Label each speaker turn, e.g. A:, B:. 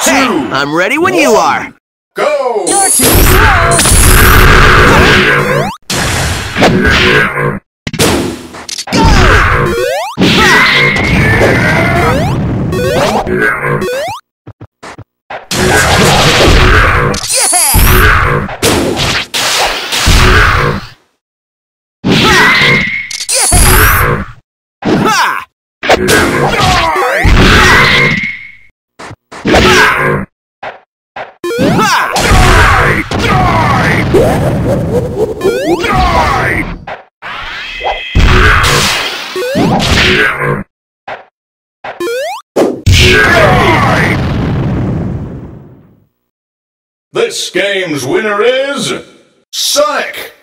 A: I'm ready when you are.
B: Go!
C: You're too slow!
B: This game's winner is Sonic!